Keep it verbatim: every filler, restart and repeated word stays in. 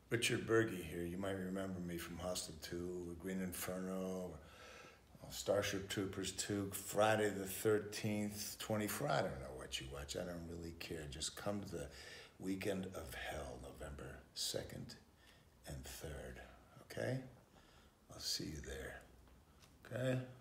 Richard Burgi here. You might remember me from Hostel two, Green Inferno, Starship Troopers two, Friday the thirteenth, twenty-four. I don't know what you watch. I don't really care. Just come to the Weekend of Hell, November second and third. Okay? I'll see you there. Okay?